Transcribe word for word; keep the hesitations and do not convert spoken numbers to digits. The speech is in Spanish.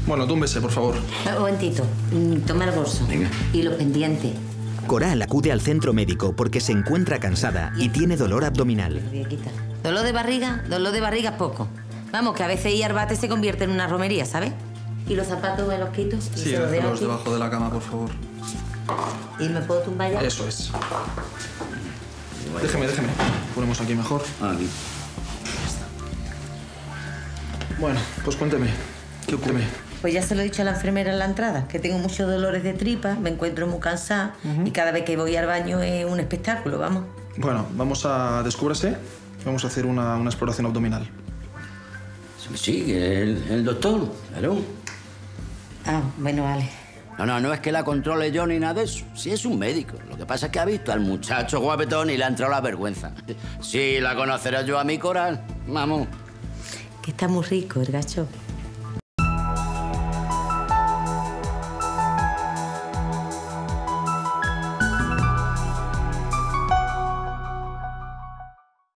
Bueno, túmbese, por favor. Un momentito. Toma el bolso. Venga. Y los pendientes. Coral acude al centro médico porque se encuentra cansada y tiene dolor abdominal. Dolor de barriga, dolor de barriga poco. Vamos, que a veces ir al bate se convierte en una romería, ¿sabes? ¿Y los zapatos me los quito? Sí, se los dejo déjalos aquí. debajo de la cama, por favor. ¿Y me puedo tumbar ya? Eso es. Déjeme, déjeme. Ponemos aquí mejor. Aquí. Bueno, pues cuénteme. ¿Qué ocurre? Pues ya se lo he dicho a la enfermera en la entrada, que tengo muchos dolores de tripa, me encuentro muy cansada y cada vez que voy al baño es un espectáculo, vamos. Bueno, vamos a... Descúbrase. Vamos a hacer una, una exploración abdominal. Sí, sí, el, el doctor, claro. Ah, bueno, vale. No, no, no es que la controle yo ni nada de eso. Sí es un médico. Lo que pasa es que ha visto al muchacho guapetón y le ha entrado la vergüenza. Sí, la conoceré yo a mi Coral. Vamos. Que está muy rico el gacho.